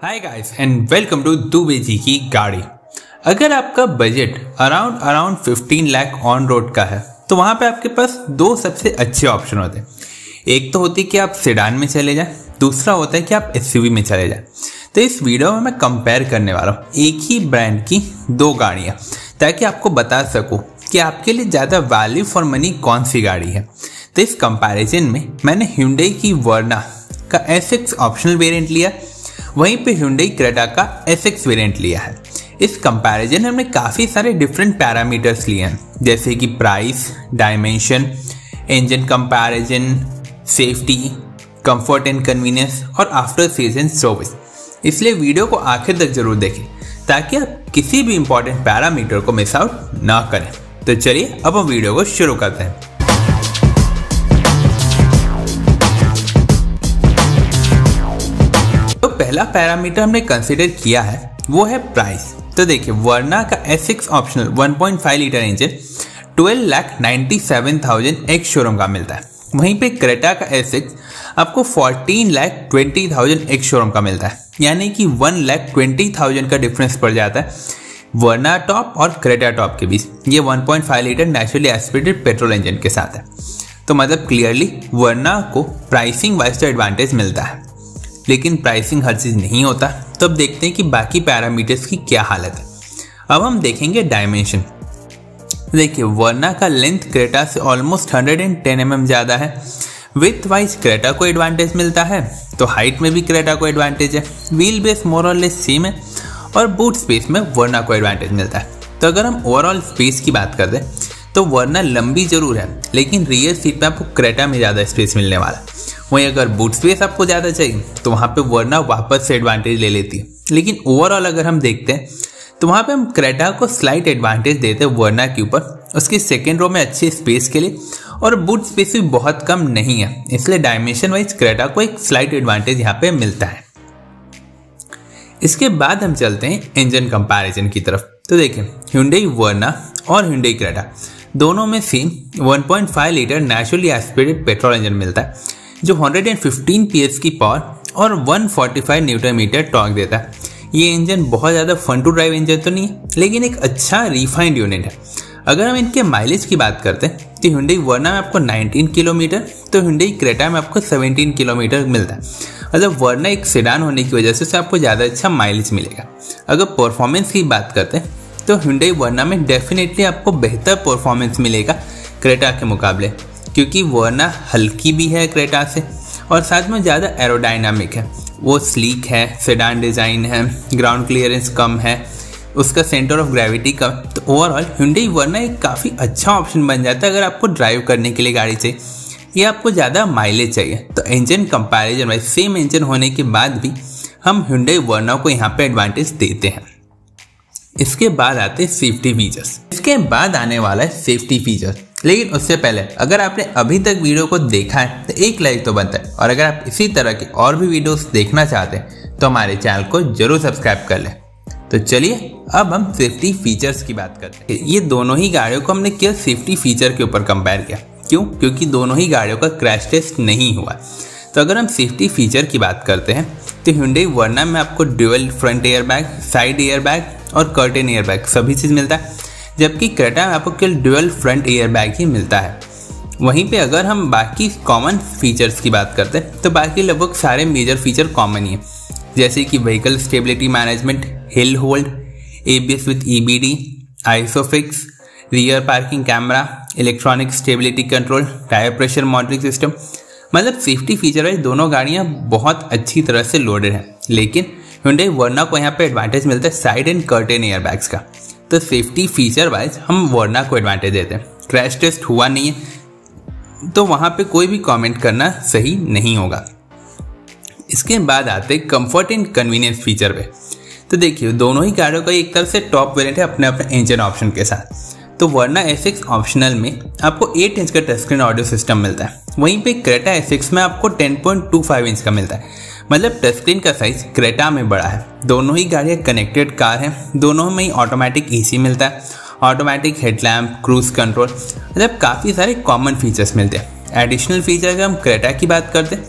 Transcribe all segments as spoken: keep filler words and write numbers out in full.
Hi guys and welcome to Dubey ji की गाड़ी। अगर आपका बजट अराउंड अराउंड पंद्रह लाख ऑन रोड का है तो वहाँ पे आपके पास दो सबसे अच्छे ऑप्शन होते हैं। एक तो होती है कि आप सेडान में चले जाएं, दूसरा होता है कि आप एसयूवी में चले जाएं। तो इस वीडियो में मैं कंपेयर करने वाला हूँ एक ही ब्रांड की दो गाड़ियाँ, ताकि आपको बता सकूँ कि आपके लिए ज़्यादा वैल्यू फॉर मनी कौन सी गाड़ी है। तो इस कंपैरिजन में मैंने Hyundai की वर्ना का एस एक्स ऑप्शनल वेरिएंट लिया, वहीं पे Hyundai क्रेटा का एस एक्स वेरिएंट लिया है। इस कंपैरिजन में हमने काफ़ी सारे डिफरेंट पैरामीटर्स लिए हैं, जैसे कि price, dimension, engine comparison, safety, comfort and convenience और आफ्टर सीजन सर्विस। इसलिए वीडियो को आखिर तक जरूर देखें ताकि आप किसी भी इंपॉर्टेंट पैरामीटर को मिस आउट ना करें। तो चलिए अब हम वीडियो को शुरू करते हैं। तो पहला पैरामीटर हमने कंसीडर किया है वो है प्राइस। तो देखिए, वर्ना का S X optional one point five litre engine twelve lakh ninety seven thousand ex showroom का मिलता है। वहीं पे क्रेटा का एस एक्स आपको fourteen lakh twenty thousand ex showroom का मिलता है, यानी कि वन लाख ट्वेंटी थाउजेंड का डिफरेंस पड़ जाता है वर्ना टॉप और क्रेटा टॉप के बीच। ये one point five litre naturally aspirated petrol engine के साथ है। तो मतलब क्लियरली वर्ना को प्राइसिंग वाइज तो एडवांटेज मिलता है, लेकिन प्राइसिंग हर चीज़ नहीं होता। तो अब देखते हैं कि बाकी पैरामीटर्स की क्या हालत है। अब हम देखेंगे डायमेंशन। देखिए, वर्ना का लेंथ क्रेटा से almost one hundred ten M M ज़्यादा है। विथ वाइज क्रेटा को एडवांटेज मिलता है, तो हाइट में भी क्रेटा को एडवांटेज है। व्हील बेस मोर और लेस सेम है और बूट स्पेस में वर्ना को एडवांटेज मिलता है। तो अगर हम ओवरऑल स्पेस की बात करते हैं तो वर्ना लंबी जरूर है, लेकिन रियर सीट में आपको क्रेटा में ज़्यादा स्पेस मिलने वाला है। वहीं अगर बूट स्पेस आपको ज़्यादा चाहिए तो वहाँ पे वर्ना वापस से एडवांटेज ले लेती है। लेकिन ओवरऑल अगर हम देखते हैं तो वहाँ पे हम क्रेटा को स्लाइट एडवांटेज देते हैं वर्ना के ऊपर, उसकी सेकेंड रो में अच्छे स्पेस के लिए, और बूट स्पेस भी बहुत कम नहीं है, इसलिए डायमेंशन वाइज क्रेटा को एक स्लाइट एडवांटेज यहाँ पे मिलता है। इसके बाद हम चलते हैं इंजन कंपैरिजन की तरफ। तो देखें, Hyundai वर्ना और Hyundai क्रेटा दोनों में same one point five litre naturally aspirated petrol engine मिलता है, जो one hundred fifteen P S की पावर और one forty five newton metre torque देता है। ये इंजन बहुत ज़्यादा फन टू ड्राइव इंजन तो नहीं है, लेकिन एक अच्छा रिफाइंड यूनिट है। अगर हम इनके माइलेज की बात करते हैं तो Hyundai वर्ना में आपको नाइनटीन किलोमीटर, तो Hyundai क्रेटा में आपको सेवनटीन किलोमीटर मिलता है। मतलब वर्ना एक सेडान होने की वजह से उससे आपको ज़्यादा अच्छा माइलेज मिलेगा। अगर परफॉर्मेंस की बात करते हैं तो Hyundai वर्ना में डेफिनेटली आपको बेहतर परफॉर्मेंस मिलेगा क्रेटा के मुकाबले, क्योंकि वर्ना हल्की भी है क्रेटा से और साथ में ज़्यादा एरोडाइनामिक है। वो स्लीक है, सेडान डिज़ाइन है, ग्राउंड क्लियरेंस कम है, उसका सेंटर ऑफ ग्रेविटी कम। तो ओवरऑल Hyundai वर्ना एक काफ़ी अच्छा ऑप्शन बन जाता है अगर आपको ड्राइव करने के लिए गाड़ी चाहिए या आपको ज़्यादा माइलेज चाहिए। तो engine comparison wise same engine होने के बाद भी हम Hyundai वर्ना को यहाँ पे एडवांटेज देते हैं। इसके बाद आते हैं सेफ्टी फीचर्स। इसके बाद आने वाला है सेफ्टी फीचर, लेकिन उससे पहले अगर आपने अभी तक वीडियो को देखा है तो एक लाइक तो बनता है, और अगर आप इसी तरह के और भी वीडियोस देखना चाहते हैं तो हमारे चैनल को जरूर सब्सक्राइब कर लें। तो चलिए अब हम सेफ्टी फीचर्स की बात करते हैं। ये दोनों ही गाड़ियों को हमने केवल सेफ्टी फीचर के ऊपर कंपेयर किया। क्यों? क्योंकि दोनों ही गाड़ियों का क्रैश टेस्ट नहीं हुआ। तो अगर हम सेफ्टी फीचर की बात करते हैं तो Hyundai वर्ना में आपको dual front air bag, side air bag और कर्टेन एयर बैग सभी चीज़ मिलता है, जबकि क्रेटा में आपको केवल ड्यूअल फ्रंट एयर बैग ही मिलता है। वहीं पे अगर हम बाकी कॉमन फीचर्स की बात करते हैं तो बाकी लगभग सारे मेजर फीचर कॉमन ही है, जैसे कि vehicle stability management, hill hold, A B S with E B D, isofix, rear parking camera, electronic stability control, tyre pressure monitoring system. मतलब सेफ्टी फीचर वाइज दोनों गाड़ियाँ बहुत अच्छी तरह से लोडेड हैं, लेकिन Hyundai वर्ना को यहाँ पे एडवांटेज मिलता है side and curtain air bags का। तो सेफ्टी फीचर वाइज हम वर्ना को एडवांटेज देते हैं। क्रैश टेस्ट हुआ नहीं है तो वहाँ पे कोई भी कमेंट करना सही नहीं होगा। इसके बाद आते हैं कंफर्ट एंड कन्वीनियंस फीचर पे। तो देखिए, दोनों ही गाड़ियों का एक तरफ से टॉप वेरिएंट है अपने अपने इंजन ऑप्शन के साथ। तो वर्ना एस एक्स ऑप्शनल में आपको एट इंच का टच स्क्रीन ऑडियो सिस्टम मिलता है, वहीं पे क्रेटा एस एक्स में आपको ten point two five inch का मिलता है। मतलब टच स्क्रीन का साइज क्रेटा में बड़ा है। दोनों ही गाड़ियाँ कनेक्टेड कार हैं, दोनों में ही ऑटोमेटिक ए सी मिलता है, ऑटोमेटिक हेडलैम्प, क्रूज कंट्रोल, मतलब काफ़ी सारे कॉमन फीचर्स मिलते हैं। एडिशनल फीचर अगर हम क्रेटा की बात करते हैं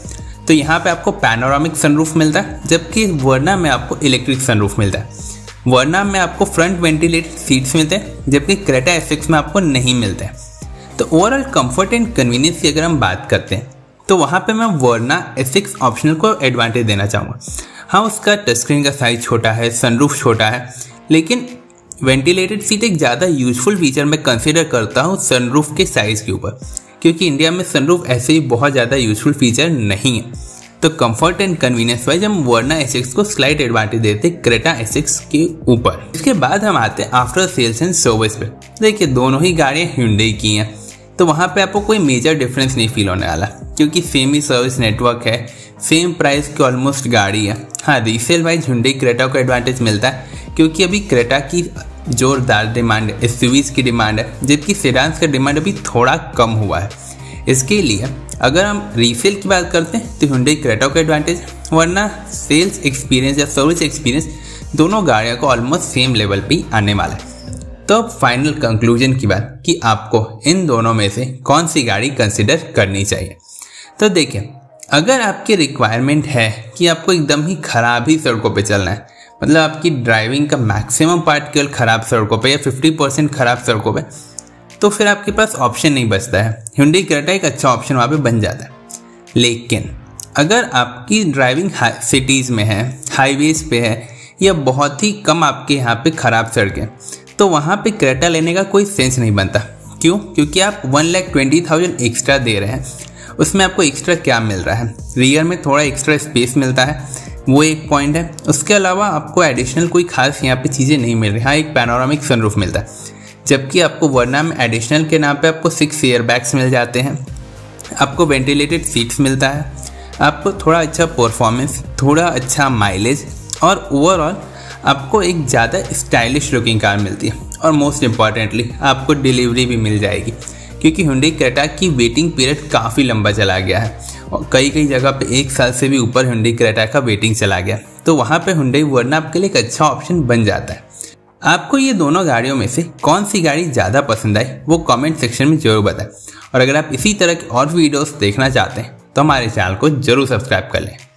तो यहाँ पे आपको पैनोरामिक सनरूफ मिलता है, जबकि वर्ना में आपको इलेक्ट्रिक सनरूफ मिलता है। वर्ना में आपको फ्रंट वेंटिलेटेड सीट्स मिलते हैं, जबकि क्रेटा एसएक्स में आपको नहीं मिलते हैं। तो ओवरऑल कंफर्ट एंड कन्वीनियंस की अगर हम बात करते हैं तो वहाँ पे मैं वर्ना एसएक्स ऑप्शनल को एडवांटेज देना चाहूँगा। हाँ, उसका टच स्क्रीन का साइज छोटा है, सनरूफ छोटा है, लेकिन वेंटिलेटेड सीट एक ज़्यादा यूजफुल फीचर मैं कंसिडर करता हूँ सनरूफ के साइज़ के ऊपर, क्योंकि इंडिया में सनरूफ ऐसे ही बहुत ज़्यादा यूजफुल फीचर नहीं है। तो कंफर्ट एंड कन्वीनियंस वाइज हम वर्ना एसएक्स को स्लाइट एडवांटेज देते क्रेटा एसएक्स के ऊपर। इसके बाद हम आते हैं आफ्टर सेल्स एंड सर्विस पे। देखिए, दोनों ही गाड़ियाँ Hyundai की हैं, तो वहाँ पे आपको कोई मेजर डिफरेंस नहीं फील होने वाला, क्योंकि सेम ही सर्विस नेटवर्क है, सेम प्राइस की ऑलमोस्ट गाड़ी है। हाँ, रीसेल वाइज Hyundai क्रेटा को एडवांटेज मिलता है, क्योंकि अभी क्रेटा की जोरदार डिमांड है, एसयूवीज की डिमांड है, जबकि सेडान्स का डिमांड अभी थोड़ा कम हुआ है। इसके लिए अगर हम रीसेल की बात करते हैं तो Hyundai क्रेटा को एडवांटेज, वरना सेल्स एक्सपीरियंस या सर्विस एक्सपीरियंस दोनों गाड़ियों को ऑलमोस्ट सेम लेवल पे आने वाला है। तो अब फाइनल कंक्लूजन की बात कि आपको इन दोनों में से कौन सी गाड़ी कंसिडर करनी चाहिए। तो देखिए, अगर आपकी रिक्वायरमेंट है कि आपको एकदम ही खराब ही सड़कों पे चलना है, मतलब आपकी ड्राइविंग का मैक्सिमम पार्ट केवल खराब सड़कों पे या पचास परसेंट खराब सड़कों पे, तो फिर आपके पास ऑप्शन नहीं बचता है। Hyundai क्रेटा एक अच्छा ऑप्शन वहाँ पे बन जाता है। लेकिन अगर आपकी ड्राइविंग सिटीज़ में है, हाईवेज पे है, या बहुत ही कम आपके यहाँ पे ख़राब सड़कें, तो वहाँ पे क्रेटा लेने का कोई सेंस नहीं बनता। क्यों? क्योंकि आप one lakh twenty thousand extra दे रहे हैं, उसमें आपको एक्स्ट्रा क्या मिल रहा है? रियर में थोड़ा एक्स्ट्रा स्पेस मिलता है, वो एक पॉइंट है। उसके अलावा आपको एडिशनल कोई खास यहाँ पे चीज़ें नहीं मिल रही। हाँ, एक पैनोरामिक सनरूफ मिलता है, जबकि आपको वर्ना में एडिशनल के नाम पे आपको सिक्स एयर बैग्स मिल जाते हैं, आपको वेंटिलेटेड सीट्स मिलता है, आपको थोड़ा अच्छा परफॉर्मेंस, थोड़ा अच्छा माइलेज, और ओवरऑल आपको एक ज़्यादा स्टाइलिश लुकिंग कार मिलती है। और मोस्ट इम्पॉर्टेंटली आपको डिलीवरी भी मिल जाएगी, क्योंकि Hyundai क्रेटा की वेटिंग पीरियड काफ़ी लंबा चला गया है और कई कई जगह पे एक साल से भी ऊपर Hyundai क्रेटा का वेटिंग चला गया। तो वहाँ पे Hyundai वर्ना आपके लिए एक अच्छा ऑप्शन बन जाता है। आपको ये दोनों गाड़ियों में से कौन सी गाड़ी ज़्यादा पसंद आई वो कमेंट सेक्शन में जरूर बताएं। और अगर आप इसी तरह के और वीडियोस देखना चाहते हैं तो हमारे चैनल को जरूर सब्सक्राइब कर लें।